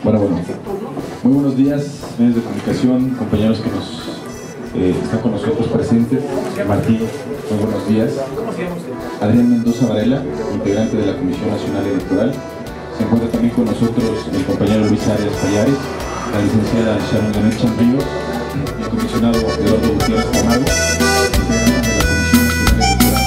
Bueno, muy buenos días, medios de comunicación, compañeros que están con nosotros presentes. Martín, muy buenos días. Adrián Mendoza Varela, integrante de la Comisión Nacional Electoral. Se encuentra también con nosotros el compañero Luis Arias Pallares, la licenciada Sharon Leonel Champillo, el comisionado Eduardo Gutiérrez Camargo, integrante de la Comisión Nacional Electoral.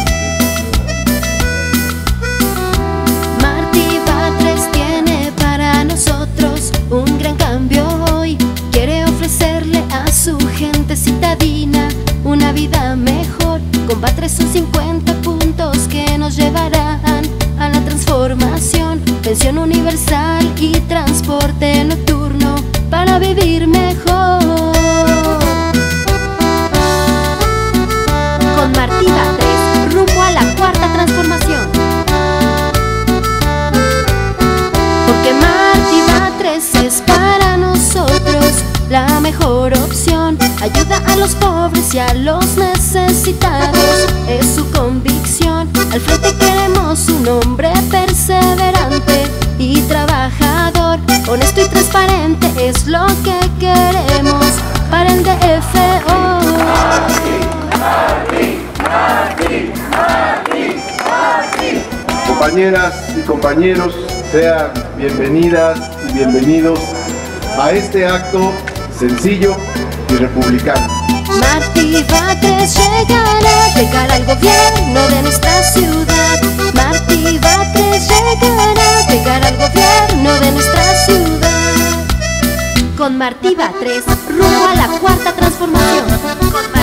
Martí Batres tiene para nosotros un gran cambio hoy. Quiere ofrecerle a su gente citadina una vida mejor. Con Batres son 50 puntos que nos llevarán a la transformación. Pensión universal y transporte nocturno para vivir mejor. Con Martí Batres, rumbo a la cuarta transformación. Porque Martí Batres es para nosotros la mejor opción. Ayuda a los pobres y a los necesitados, es su convicción. Al frente queremos un hombre perseverante y trabajador. Honesto y transparente es lo que queremos para el DF hoy. Compañeras y compañeros, sean bienvenidas y bienvenidos a este acto sencillo y republicano. Martí Batres llegará al gobierno de nuestra ciudad. Martí Batres llegará al gobierno de nuestra ciudad. Con Martí Batres, rumbo a la cuarta transformación.